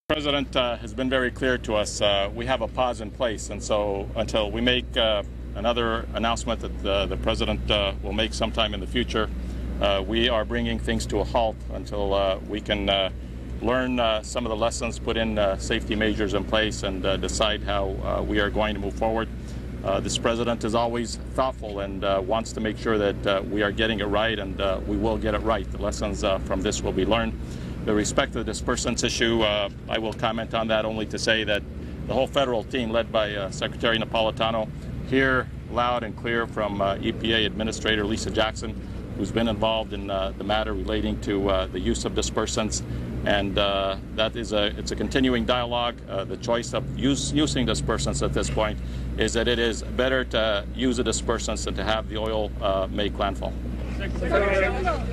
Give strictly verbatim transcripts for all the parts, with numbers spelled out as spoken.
The President uh, has been very clear to us. Uh, we have a pause in place, and so until we make uh, another announcement that uh, the President uh, will make sometime in the future, uh, we are bringing things to a halt until uh, we can uh, learn uh, some of the lessons, put in uh, safety measures in place, and uh, decide how uh, we are going to move forward. Uh, this President is always thoughtful and uh, wants to make sure that uh, we are getting it right, and uh, we will get it right. The lessons uh, from this will be learned. With respect to the dispersants issue, uh, I will comment on that only to say that the whole federal team, led by uh, Secretary Napolitano, hear loud and clear from uh, E P A Administrator Lisa Jackson, who's been involved in uh, the matter relating to uh, the use of dispersants, and uh, that is a it's a continuing dialogue. Uh, the choice of use, using dispersants at this point is that it is better to use the dispersants than to have the oil uh, make landfall. Governor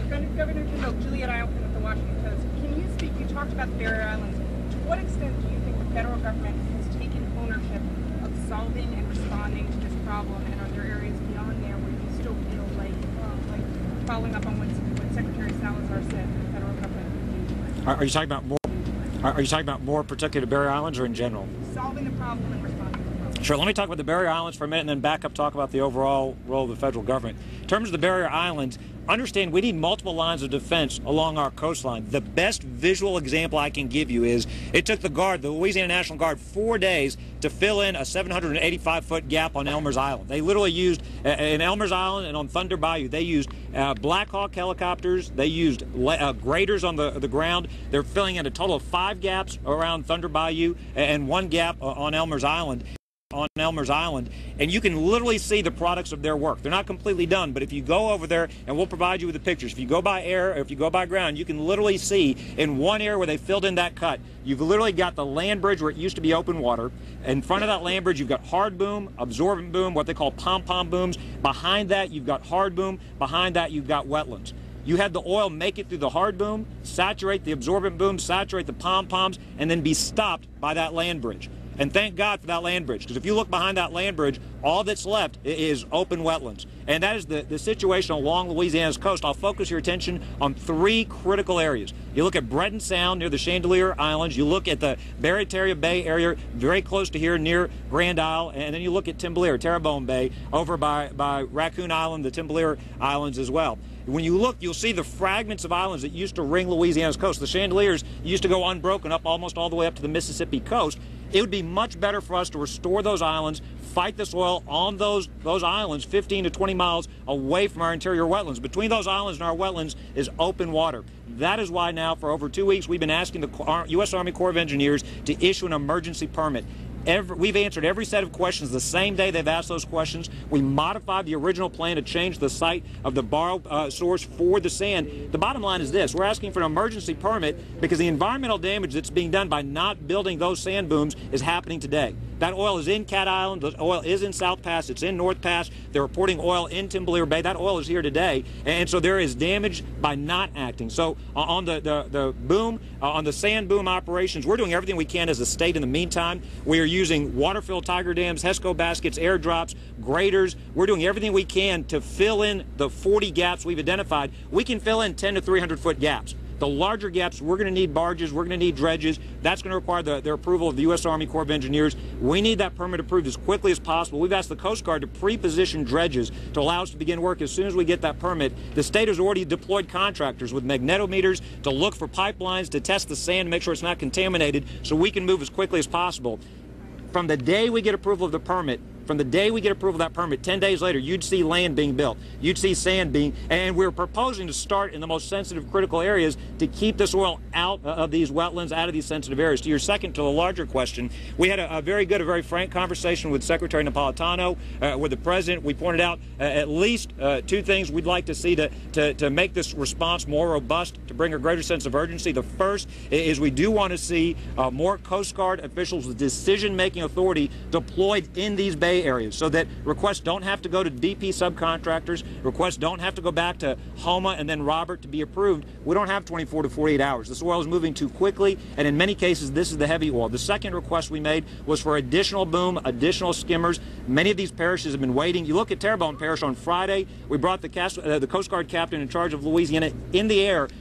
General Juliet Eilken of the Washington Post, can you speak? You talked about the Barrier Islands. To what extent do you think the federal government has taken ownership of solving and responding to this problem, and are there areas beyond there where you still feel like, uh, like following up on what, what Secretary Salazar said, the federal government would do? Are, are you talking about more? Are, are you talking about more particular Barrier Islands, or in general? Solving the problem and responding to the problem. Sure. Let me talk about the Barrier Islands for a minute, and then back up talk about the overall role of the federal government. In terms of the Barrier Islands, understand we need multiple lines of defense along our coastline. The best visual example I can give you is it took the Guard, the Louisiana National Guard, four days to fill in a seven hundred eighty-five foot gap on Elmer's Island. They literally used, uh, in Elmer's Island and on Thunder Bayou, they used uh, Black Hawk helicopters, they used uh, graders on the, the ground. They're filling in a total of five gaps around Thunder Bayou and one gap uh, on Elmer's Island. on Elmer's Island, and you can literally see the products of their work. They're not completely done, but if you go over there, and we'll provide you with the pictures, if you go by air or if you go by ground, you can literally see in one area where they filled in that cut, you've literally got the land bridge where it used to be open water. In front of that land bridge, you've got hard boom, absorbent boom, what they call pom-pom booms. Behind that, you've got hard boom. Behind that, you've got wetlands. You had the oil make it through the hard boom, saturate the absorbent boom, saturate the pom-poms, and then be stopped by that land bridge. And thank God for that land bridge, because if you look behind that land bridge, all that's left is open wetlands. And that is the, the situation along Louisiana's coast. I'll focus your attention on three critical areas. You look at Breton Sound near the Chandelier Islands. You look at the Barataria Bay area very close to here near Grand Isle. And then you look at Timbaleer, Terrebonne Bay, over by, by Raccoon Island, the Timbaleer Islands as well. When you look, you'll see the fragments of islands that used to ring Louisiana's coast. The Chandeliers used to go unbroken up almost all the way up to the Mississippi coast. It would be much better for us to restore those islands, fight this oil on those those islands fifteen to twenty miles away from our interior wetlands. Between those islands and our wetlands is open water. That is why now for over two weeks we've been asking the U S Army Corps of Engineers to issue an emergency permit. Every, we've answered every set of questions the same day they've asked those questions. We modified the original plan to change the site of the borrow uh, source for the sand. The bottom line is this. We're asking for an emergency permit because the environmental damage that's being done by not building those sand booms is happening today. That oil is in Cat Island. The oil is in South Pass. It's in North Pass. They're reporting oil in Timbaleer Bay. That oil is here today. And so there is damage by not acting. So uh, on the, the, the boom, uh, on the sand boom operations, we're doing everything we can as a state in the meantime. We are using water-filled tiger dams, HESCO baskets, airdrops, graders. We're doing everything we can to fill in the forty gaps we've identified. We can fill in ten to three hundred foot gaps. The larger gaps, we're going to need barges, we're going to need dredges. That's going to require the, their approval of the U S Army Corps of Engineers. We need that permit approved as quickly as possible. We've asked the Coast Guard to pre-position dredges to allow us to begin work as soon as we get that permit. The state has already deployed contractors with magnetometers to look for pipelines, to test the sand, to make sure it's not contaminated, so we can move as quickly as possible. From the day we get approval of the permit, from the day we get approval of that permit, ten days later, you'd see land being built. You'd see sand being, and we're proposing to start in the most sensitive, critical areas to keep this oil out of these wetlands, out of these sensitive areas. To your second, to the larger question, we had a, a very good, a very frank conversation with Secretary Napolitano, uh, with the President. We pointed out uh, at least uh, two things we'd like to see to, to, to make this response more robust, to bring a greater sense of urgency. The first is we do want to see uh, more Coast Guard officials with decision-making authority deployed in these bay areas so that requests don't have to go to D P subcontractors, requests don't have to go back to Homa and then Robert to be approved. We don't have twenty-four to forty-eight hours. This oil is moving too quickly, and in many cases this is the heavy oil. The second request we made was for additional boom, additional skimmers. Many of these parishes have been waiting. You look at Terrebonne Parish on Friday, we brought the, uh, the Coast Guard captain in charge of Louisiana in the air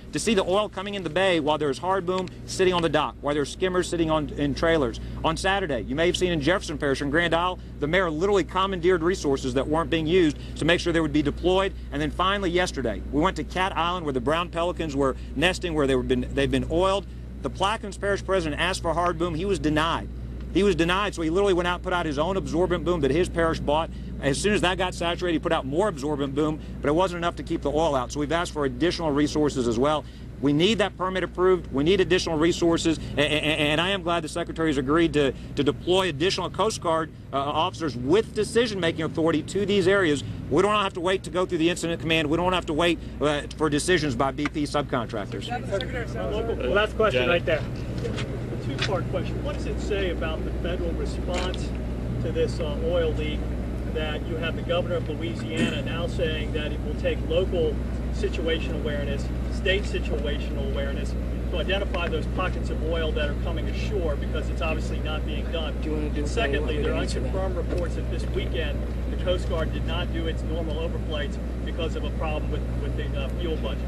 to see the oil coming in the bay while there's hard boom sitting on the dock, while there's skimmers sitting on in trailers. On Saturday, you may have seen in Jefferson Parish and Grand Isle, the mayor literally commandeered resources that weren't being used to make sure they would be deployed. And then finally yesterday, we went to Cat Island where the brown pelicans were nesting, where they were been, they've been oiled. The Plaquemines Parish president asked for hard boom. He was denied. He was denied, so he literally went out and put out his own absorbent boom that his parish bought. As soon as that got saturated, he put out more absorbent boom, but it wasn't enough to keep the oil out. So we've asked for additional resources as well. We need that permit approved. We need additional resources, and, and, and I am glad the Secretary has agreed to, to deploy additional Coast Guard uh, officers with decision-making authority to these areas. We don't have to wait to go through the incident command. We don't have to wait uh, for decisions by B P subcontractors. Well, last question Janet. Right there. A two-part question. What does it say about the federal response to this uh, oil leak that you have the governor of Louisiana now saying that it will take local situational awareness, state situational awareness to identify those pockets of oil that are coming ashore, because it's obviously not being done? And secondly, there are unconfirmed reports that this weekend the Coast Guard did not do its normal overflights because of a problem with, with the uh, fuel budget.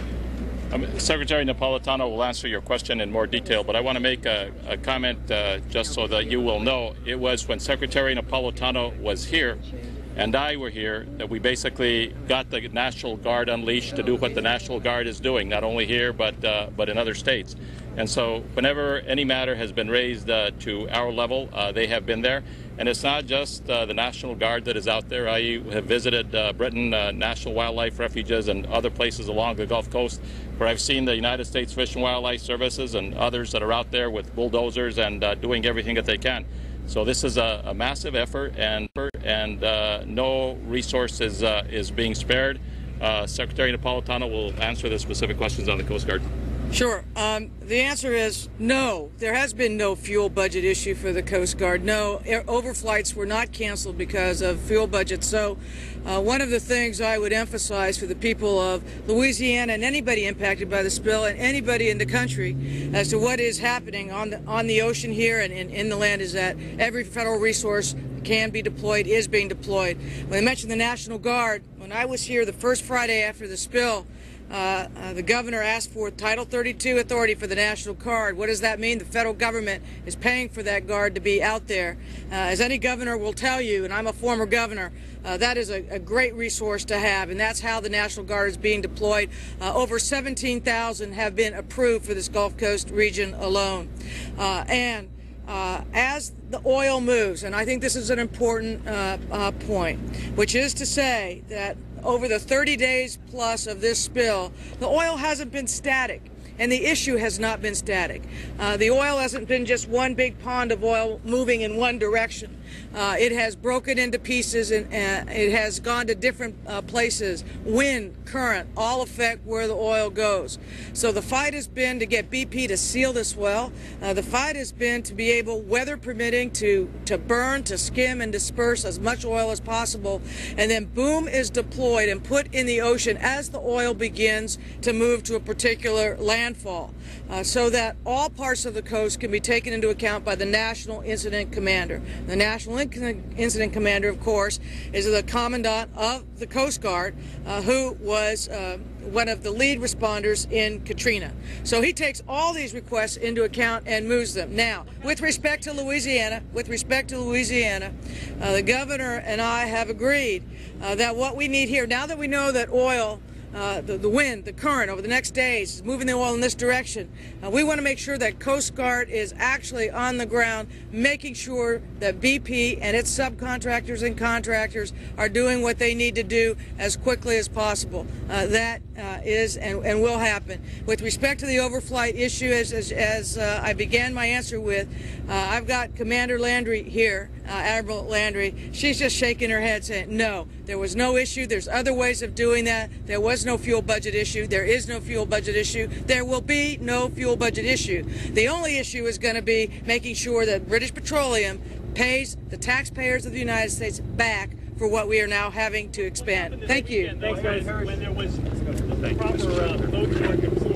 Um, Secretary Napolitano will answer your question in more detail, but I want to make a, a comment uh, just so that you will know. It was when Secretary Napolitano was here and I were here that we basically got the National Guard unleashed to do what the National Guard is doing, not only here but uh, but in other states. And so whenever any matter has been raised uh, to our level, uh, they have been there. And it's not just uh, the National Guard that is out there. I have visited uh, Britain uh, National Wildlife Refuges and other places along the Gulf Coast where I've seen the United States Fish and Wildlife Services and others that are out there with bulldozers and uh, doing everything that they can. So this is a, a massive effort, and and uh, no resource is, uh, is being spared. Uh, Secretary Napolitano will answer the specific questions on the Coast Guard. Sure. Um, the answer is no. There has been no fuel budget issue for the Coast Guard. No, air overflights were not canceled because of fuel budget. So uh, one of the things I would emphasize for the people of Louisiana and anybody impacted by the spill and anybody in the country as to what is happening on the, on the ocean here and in, in the land is that every federal resource can be deployed, is being deployed. When I mentioned the National Guard, when I was here the first Friday after the spill, Uh, uh, the governor asked for Title thirty-two authority for the National Guard. What does that mean? The federal government is paying for that guard to be out there. Uh, as any governor will tell you, and I'm a former governor, uh, that is a, a great resource to have, and that's how the National Guard is being deployed. Uh, over seventeen thousand have been approved for this Gulf Coast region alone. Uh, and Uh, as the oil moves, and I think this is an important uh, uh, point, which is to say that over the thirty days plus of this spill, the oil hasn't been static. And the issue has not been static. Uh, the oil hasn't been just one big pond of oil moving in one direction. Uh, it has broken into pieces, and uh, it has gone to different uh, places. Wind, current, all affect where the oil goes. So the fight has been to get B P to seal this well. Uh, the fight has been to be able, weather permitting, to, to burn, to skim, and disperse as much oil as possible. And then boom is deployed and put in the ocean as the oil begins to move to a particular landfall, uh, so that all parts of the coast can be taken into account by the National Incident Commander. The National Incident Commander, of course, is the Commandant of the Coast Guard, uh, who was uh, one of the lead responders in Katrina. So he takes all these requests into account and moves them. Now, with respect to Louisiana, with respect to Louisiana, uh, the governor and I have agreed uh, that what we need here, now that we know that oil Uh, the, the wind, the current over the next days is moving the oil in this direction. Uh, we want to make sure that Coast Guard is actually on the ground, making sure that B P and its subcontractors and contractors are doing what they need to do as quickly as possible. Uh, that uh, is and, and will happen. With respect to the overflight issue, as, as, as uh, I began my answer with, uh, I've got Commander Landry here, uh, Admiral Landry. She's just shaking her head saying, no, there was no issue. There's other ways of doing that. There was no fuel budget issue. There is no fuel budget issue. There will be no fuel budget issue. The only issue is going to be making sure that British Petroleum pays the taxpayers of the United States back for what we are now having to expand. Thank you. Thanks, guys. When there was the proper uh, vote